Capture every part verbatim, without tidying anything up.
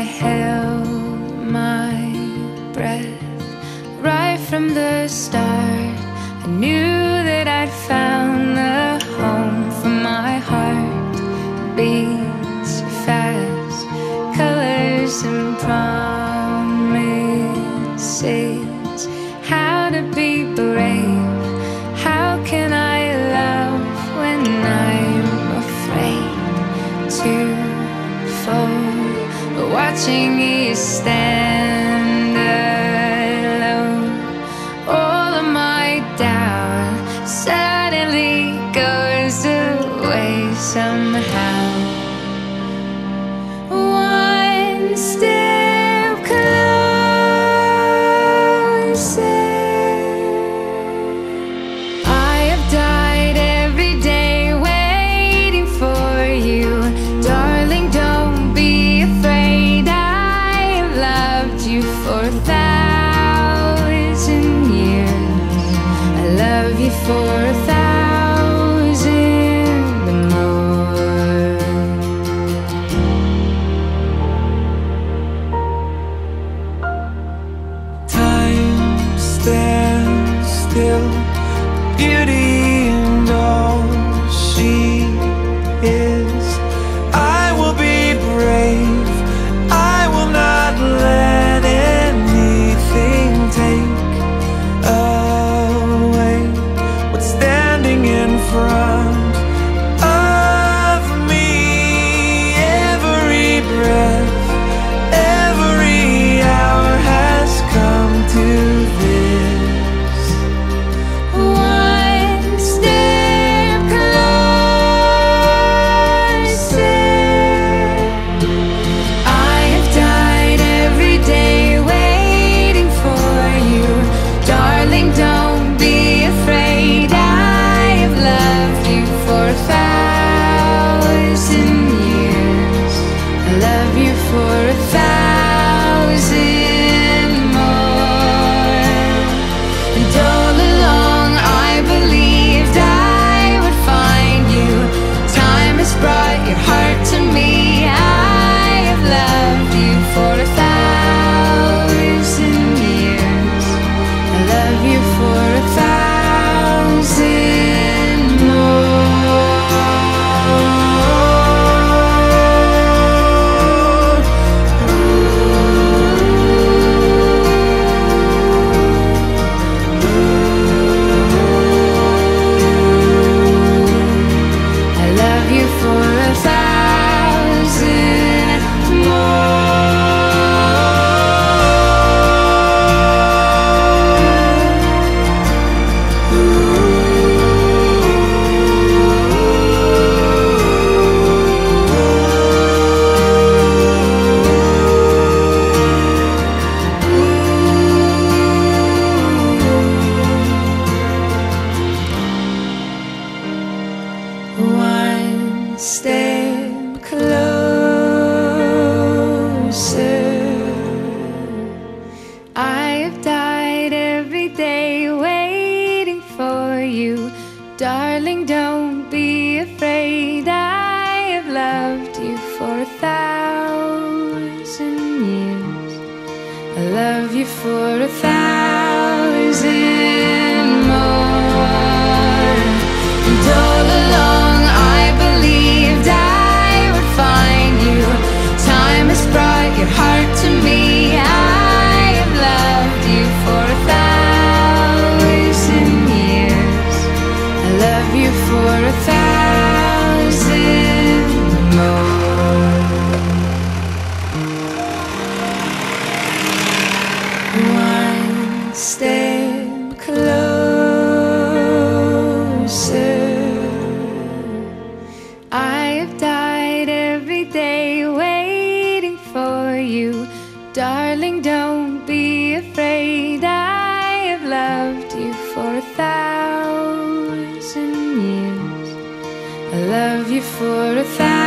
held my breath right from the start. I knew that I'd found the home for my heart. Beats fast, colors and promises. How to be brave, how can I love when I'm afraid to fall? Watching you stand alone, all of my doubt suddenly goes away somehow. One step closer. I have died every day waiting for you, darling. Don't be afraid. I have loved you for a thousand years. I love you for a thousand more. Time stands still, beauty and all she is. I will be brave, I will not let anything take away what's standing in front of me. Every breath, every hour has come to this. One step closer. I have died every day waiting for you, darling. Don't be afraid. I have loved you for a thousand years. I love you for a thousand more. And all along I believed I would find you. Time has brought your heart to me. I have loved you for a thousand years. I love you for a thousand more. I love you for a thousand One step closer. I have died every day waiting for you, darling. Don't be afraid. I have loved you for a thousand years. I love you for a thousand more. And all along I believed I would find you. Time has brought your heart to me. I have loved you for a thousand years. I love you for a thousand more. One step closer. I have died every day waiting for you, darling. Don't be afraid. I have loved you for a thousand years. I love you for a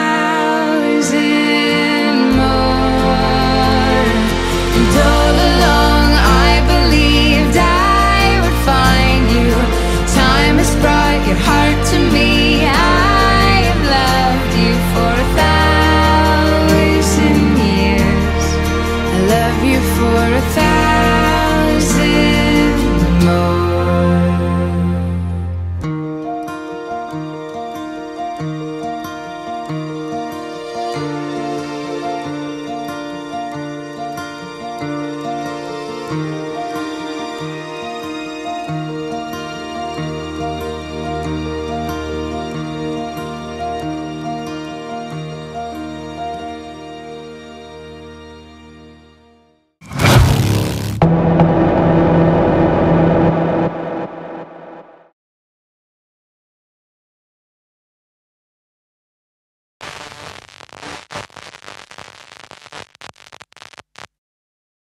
thousand more. And all along I believed I would find you. Time has brought your heart to me. I have loved you for a thousand years. for a